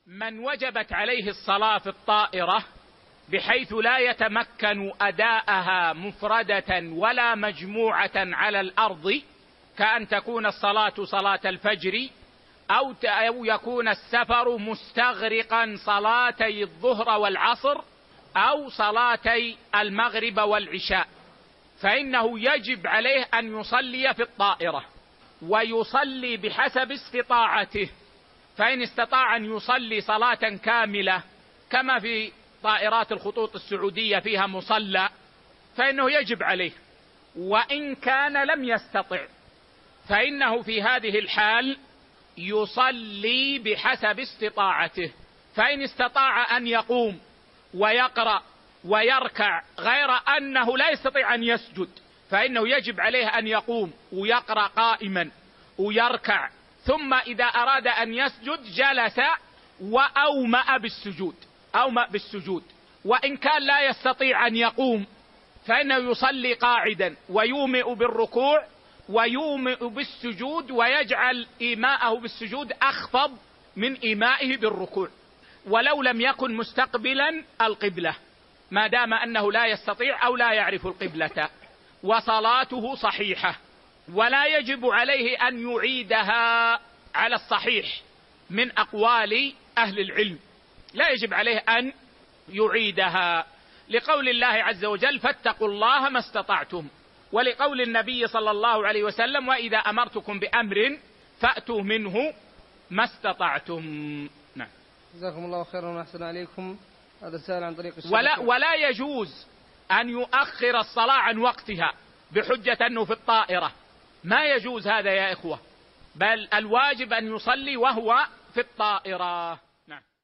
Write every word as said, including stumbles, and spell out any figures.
من وجبت عليه الصلاة في الطائرة بحيث لا يتمكن أداءها مفردة ولا مجموعة على الأرض، كأن تكون الصلاة صلاة الفجر، أو يكون السفر مستغرقا صلاتي الظهر والعصر أو صلاتي المغرب والعشاء، فإنه يجب عليه أن يصلي في الطائرة، ويصلي بحسب استطاعته. فإن استطاع أن يصلي صلاة كاملة كما في طائرات الخطوط السعودية فيها مصلى فإنه يجب عليه، وإن كان لم يستطع فإنه في هذه الحال يصلي بحسب استطاعته. فإن استطاع أن يقوم ويقرأ ويركع غير أنه لا يستطيع أن يسجد، فإنه يجب عليه أن يقوم ويقرأ قائما ويركع، ثم إذا أراد أن يسجد جلس وأومأ بالسجود أومأ بالسجود. وإن كان لا يستطيع أن يقوم فإنه يصلي قاعدا ويومئ بالركوع ويومئ بالسجود، ويجعل إيماءه بالسجود أخفض من إيمائه بالركوع، ولو لم يكن مستقبلا القبلة، ما دام أنه لا يستطيع أو لا يعرف القبلة، وصلاته صحيحة. ولا يجب عليه أن يعيدها على الصحيح من أقوال أهل العلم، لا يجب عليه أن يعيدها، لقول الله عز وجل: فاتقوا الله ما استطعتم، ولقول النبي صلى الله عليه وسلم: وإذا أمرتكم بأمر فأتوا منه ما استطعتم. نعم. جزاكم الله خيرا وأحسن عليكم. هذا سائل عن طريق الشبكة. ولا, ولا يجوز أن يؤخر الصلاة عن وقتها بحجة أنه في الطائرة، ما يجوز هذا يا إخوة، بل الواجب أن يصلي وهو في الطائرة. نعم.